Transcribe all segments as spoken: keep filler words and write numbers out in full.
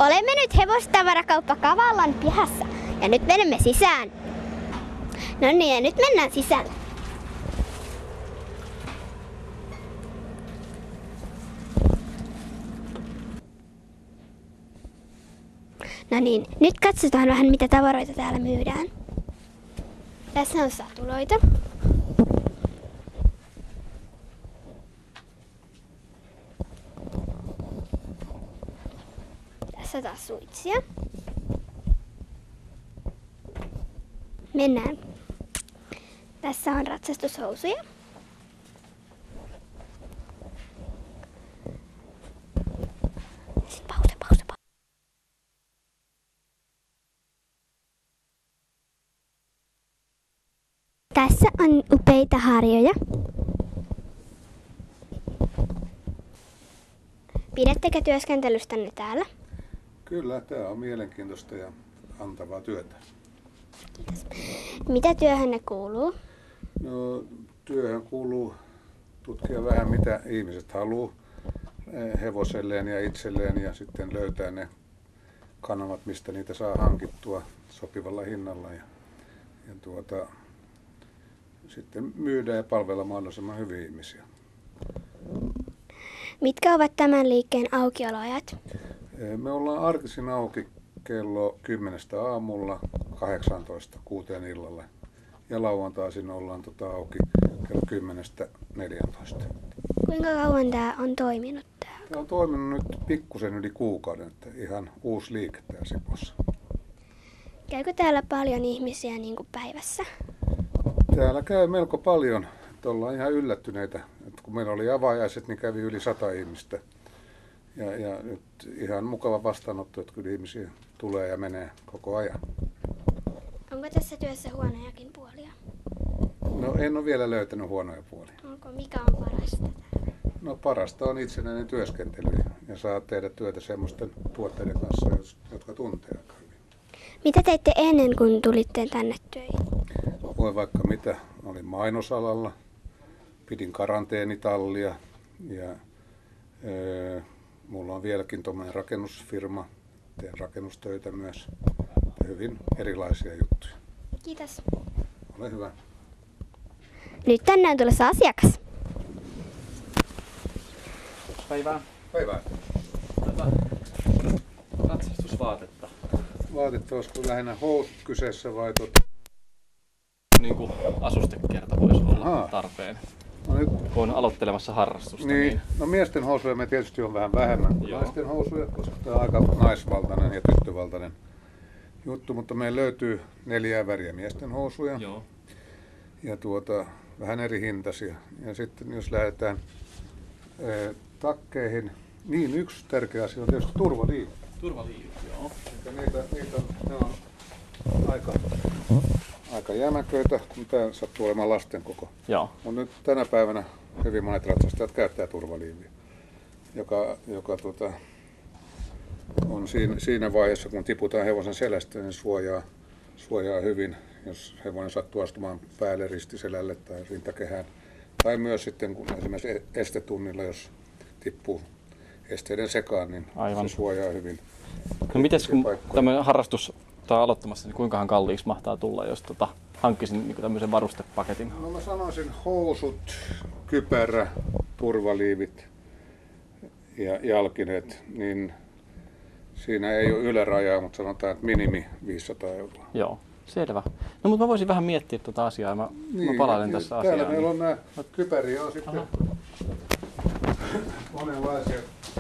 Olemme nyt hevostavarakauppa Kavallan pihassa ja nyt menemme sisään. No niin, ja nyt mennään sisälle. No niin, nyt katsotaan vähän mitä tavaroita täällä myydään. Tässä on satuloita. Tässä taas suitsia. Mennään. Tässä on ratsastushousuja. Sitten pause, pause, pause. Tässä on upeita harjoja. Pidättekö työskentelystänne täällä? Kyllä, tämä on mielenkiintoista ja antavaa työtä. Kiitos. Mitä työhönne kuuluu? No, työhön kuuluu tutkia vähän mitä ihmiset haluaa hevoselleen ja itselleen ja sitten löytää ne kanavat, mistä niitä saa hankittua sopivalla hinnalla ja, ja tuota, sitten myydä ja palvella mahdollisimman hyviä ihmisiä. Mitkä ovat tämän liikkeen aukioloajat? Me ollaan arkisin auki kello kymmenestä aamulla kahdeksantoista kuuteen illalle ja lauantaisin ollaan tota auki kello kymmenestä neljääntoista. Kuinka kauan tämä on toiminut tää? Tämä on toiminut nyt pikkusen yli kuukauden, että ihan uusi liike täällä Sipossa. Käykö täällä paljon ihmisiä niin kuin päivässä? Täällä käy melko paljon, että ollaan ihan yllättyneitä. Että kun meillä oli avajaiset, niin kävi yli sata ihmistä. Ja, ja nyt ihan mukava vastaanotto, että kyllä ihmisiä tulee ja menee koko ajan. Onko tässä työssä huonojakin puolia? No en ole vielä löytänyt huonoja puolia. Onko mikä on parasta? No parasta on itsenäinen työskentely ja saa tehdä työtä semmoisten tuotteiden kanssa, jotka tuntee aika hyvin. Mitä teitte ennen kuin tulitte tänne töihin? Voi vaikka mitä. Olin mainosalalla, pidin karanteenitallia ja öö, mulla on vieläkin tuommoinen rakennusfirma, teen rakennustöitä myös. Hyvin erilaisia juttuja. Kiitos. Ole hyvä. Nyt tänne on tulossa asiakas. Päivää. Päivää. Tätä ratsastusvaatetta. Vaatetta olisiko lähinnä housut kyseessä vai tot... Niin kuin asustekerta voisi olla Ahaa. tarpeen. No nyt... Kun on aloittelemassa harrastusta. Niin, Niin... no miesten housuja me tietysti on vähän vähemmän kuin Joo. naisten housuja, koska tämä on aika naisvaltainen ja tyttövaltainen juttu, mutta meillä löytyy neljää väriä miesten housuja. Joo. Ja tuota, vähän eri hintaisia. Ja sitten jos lähdetään e, takkeihin, niin yksi tärkeä asia on tietysti turvaliivit. Turvaliivit, joo. Niitä, niitä on, ne on aika, aika jämäköitä, kun tämä sattuu olemaan lasten koko. Joo. On nyt tänä päivänä hyvin monet ratsastajat käyttää turvaliiviä, joka, joka tuota, on siinä, siinä vaiheessa, kun tiputaan hevosen selästä, niin suojaa, suojaa hyvin, jos hevonen sattuu astumaan päälle ristiselälle tai rintakehään. Tai myös sitten, kun esimerkiksi estetunnilla, jos tippuu esteiden sekaan, niin Aivan. se suojaa hyvin. No mites kun tämmöinen harrastus tai aloittamassa, niin kuinkahan kalliiksi mahtaa tulla, jos tota, hankkisin niin tämmöisen varustepaketin? No mä sanoisin housut, kypärä, turvaliivit ja jalkineet, niin siinä ei ole ylärajaa, mutta sanotaan, että minimi viisisataa euroa. Joo, selvä. No mutta mä voisin vähän miettiä tuota asiaa ja mä, niin, mä palailen tässä täällä asiaan. meillä on nämä kypäriä on sitten Aha. monenlaisia.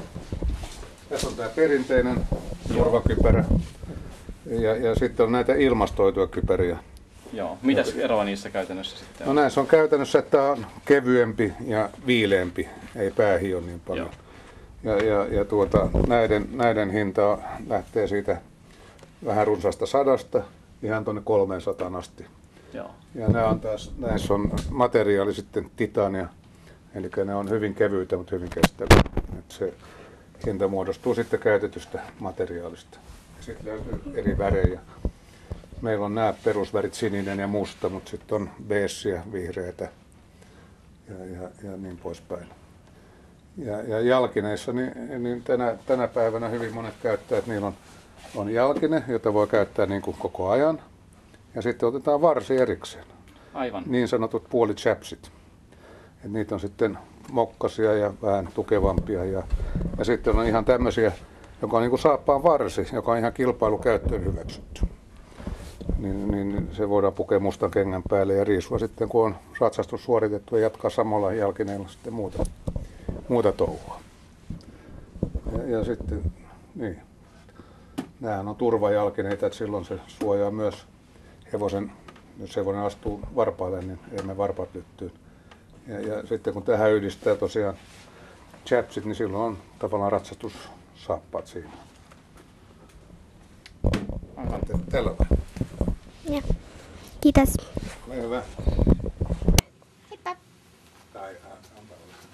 Tässä on tämä perinteinen turvakypärä ja, ja sitten on näitä ilmastoituja kypäriä. Joo. Mitäs eroa niissä käytännössä sitten No on? näissä on käytännössä, että tämä on kevyempi ja viileämpi, ei päähio niin paljon. Joo. Ja, ja, ja tuota, näiden, näiden hinta lähtee siitä vähän runsaasta sadasta ihan tuonne kolmeensataan asti. Joo. Ja nämä on taas, näissä on materiaali sitten titania, eli ne on hyvin kevyitä, mutta hyvin kestäviä. Et se hinta muodostuu sitten käytetystä materiaalista. Sitten löytyy eri värejä. Meillä on nämä perusvärit sininen ja musta, mutta sitten on beessiä, vihreätä ja, ja, ja niin poispäin. Ja, ja jalkineissa, niin, niin tänä, tänä päivänä hyvin monet käyttäjät, niillä on, on jalkine, jota voi käyttää niin kuin koko ajan. Ja sitten otetaan varsi erikseen. Aivan. Niin sanotut puolichapsit. Et niitä on sitten mokkasia ja vähän tukevampia. Ja, ja sitten on ihan tämmöisiä, joka on niin kuin saappaan varsi, joka on ihan kilpailukäyttöön hyväksytty. Niin, niin se voidaan pukea mustan kengän päälle ja riisua sitten, kun on ratsastus suoritettu, ja jatkaa samalla jalkineella sitten muuta, muuta touhua. Ja, ja sitten, niin, nämähän on turvajalkineita, että silloin se suojaa myös hevosen, jos hevonen astuu varpaille, niin ei mene varpaat lyttyyn. Ja, ja sitten kun tähän yhdistää tosiaan chapsit, niin silloin on tavallaan ratsastussaappaat siinä. Tällä on. Ja. Kiitos. Ole hyvä. Heippa. Tai, antaa olla.